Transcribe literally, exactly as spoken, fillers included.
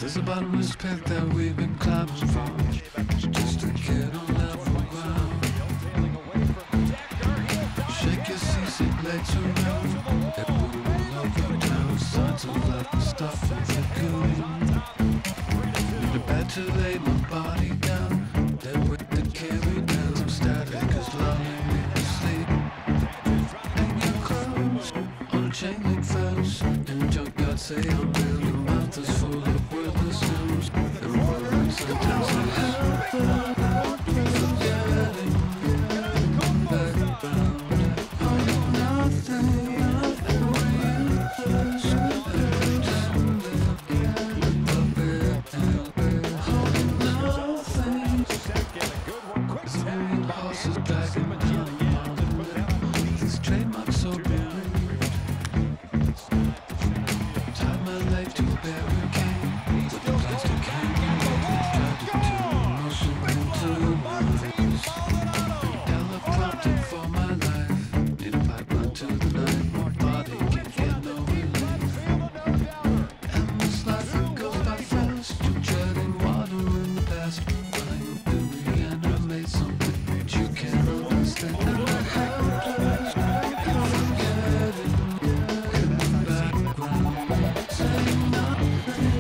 There's a bottomless pit that we've been climbing from, just to get on level ground. Shake your seasick legs around, it will roll over town. Signs of life and stuff in the good. Need a bed to lay my body down, then with the carry down. I'm static as lying in the sleep. Hang your clothes on a chain link fence, and the junkyard say I'm really mouth is full of worthless news. And rolling sometimes I have forgetting back around. Oh, nothing, nothing worthless. Every time they look up it and oh, nothing. It's a million horses dragging down the mountain. This trademark's so boring. Tied my life to a barricade with a plastic hand. Tried to turn emotion into noise. Teleprompting for my life. Need a pipeline to the night. My body can't get no relief. And this life it goes by fast. You're treading water in the past. Trying to reanimate something that you can't understand. And I have forgetting in the background. Saying nothing.